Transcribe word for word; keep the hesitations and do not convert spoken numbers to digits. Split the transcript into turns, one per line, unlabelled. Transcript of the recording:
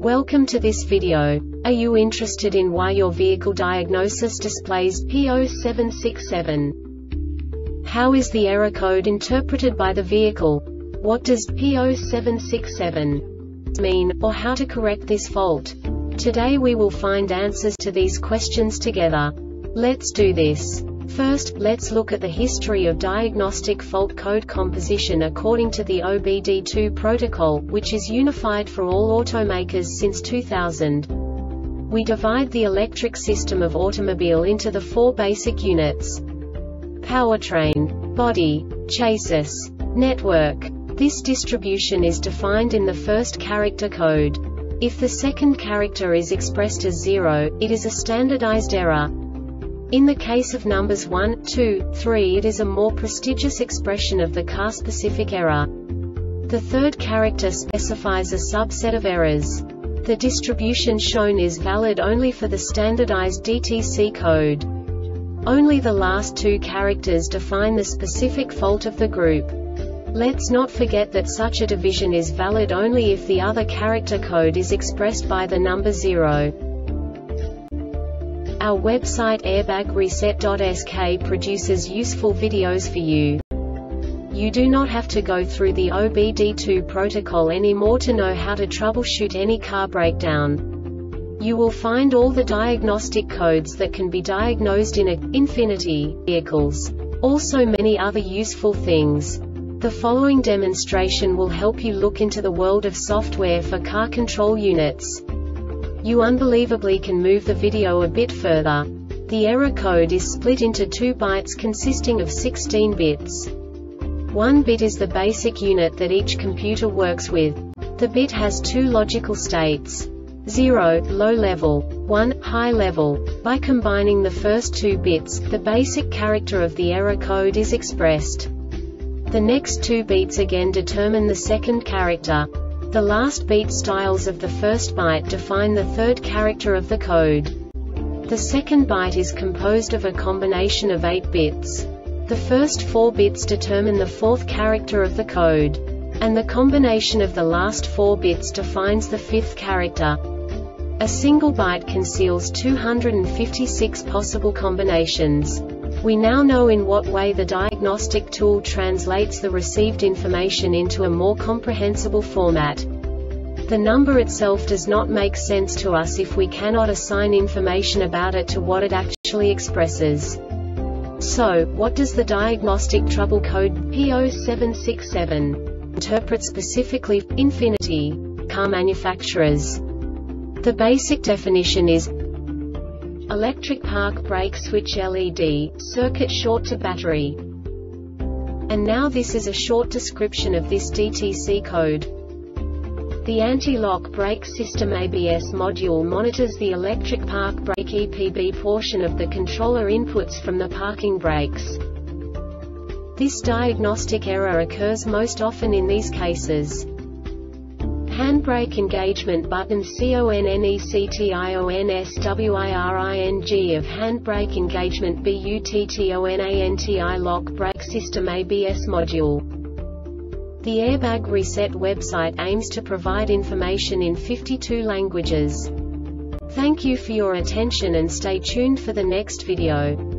Welcome to this video. Are you interested in why your vehicle diagnosis displays P zero seven six seven? How is the error code interpreted by the vehicle? What does P zero seven six seven mean, or how to correct this fault? Today we will find answers to these questions together. Let's do this. First, let's look at the history of diagnostic fault code composition according to the O B D two protocol, which is unified for all automakers since two thousand. We divide the electric system of automobile into the four basic units: powertrain, body, chassis, network. This distribution is defined in the first character code. If the second character is expressed as zero, it is a standardized error. In the case of numbers one, two, three, it is a more prestigious expression of the car-specific error. The third character specifies a subset of errors. The distribution shown is valid only for the standardized D T C code. Only the last two characters define the specific fault of the group. Let's not forget that such a division is valid only if the other character code is expressed by the number zero. Our website airbag reset dot S K produces useful videos for you. You do not have to go through the O B D two protocol anymore to know how to troubleshoot any car breakdown. You will find all the diagnostic codes that can be diagnosed in a Infiniti vehicles. Also many other useful things. The following demonstration will help you look into the world of software for car control units. You unbelievably can move the video a bit further. The error code is split into two bytes consisting of sixteen bits. One bit is the basic unit that each computer works with. The bit has two logical states: zero, low level, one, high level. By combining the first two bits, the basic character of the error code is expressed. The next two bits again determine the second character. The last beat styles of the first byte define the third character of the code. The second byte is composed of a combination of eight bits. The first four bits determine the fourth character of the code. And the combination of the last four bits defines the fifth character. A single byte conceals two hundred fifty-six possible combinations. We now know in what way the diagnostic tool translates the received information into a more comprehensible format. The number itself does not make sense to us if we cannot assign information about it to what it actually expresses. So, what does the diagnostic trouble code P zero seven six seven interpret specifically for Infiniti car manufacturers? The basic definition is electric park brake switch L E D, circuit short to battery. And now this is a short description of this D T C code. The anti-lock brake system A B S module monitors the electric park brake E P B portion of the controller inputs from the parking brakes. This diagnostic error occurs most often in these cases: handbrake engagement button CONNECTIONSWIRING of handbrake engagement BUTTONANTI lock brake system A B S module. The Airbag Reset website aims to provide information in fifty-two languages. Thank you for your attention and stay tuned for the next video.